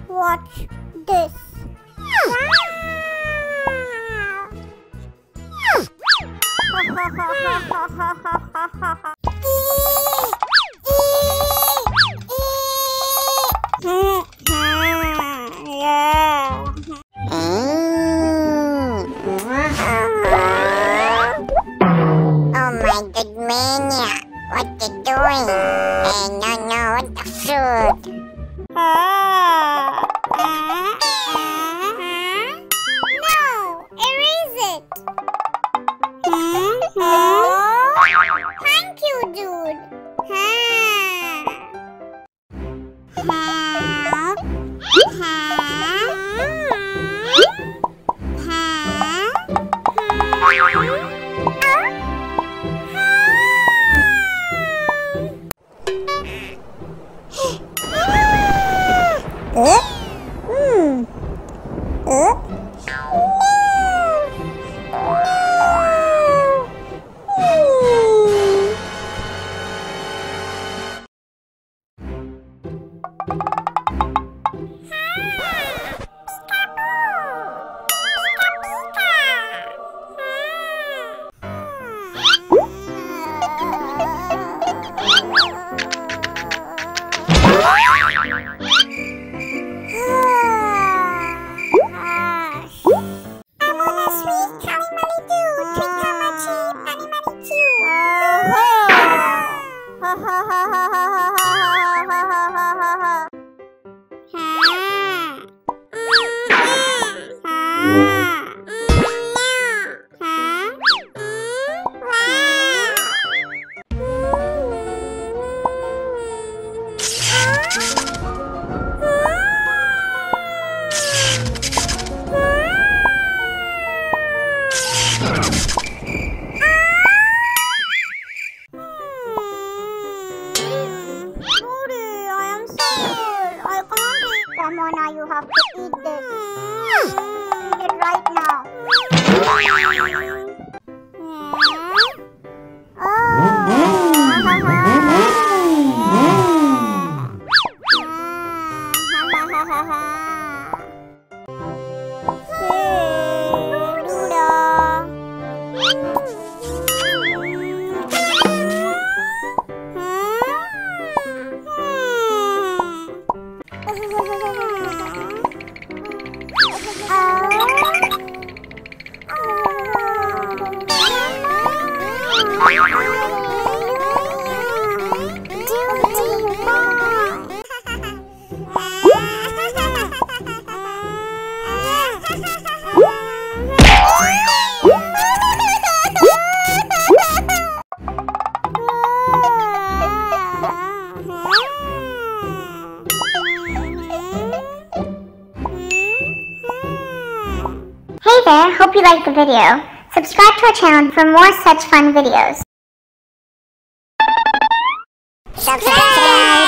Watch this. Oh my good maniac, what you doing? Hey, no, what the fruit? No, erase it. Thank you, dude. Come on now, you have to eat this. Eat it right now. Hey there, hope you liked the video. Subscribe to our channel for more such fun videos. Subscribe!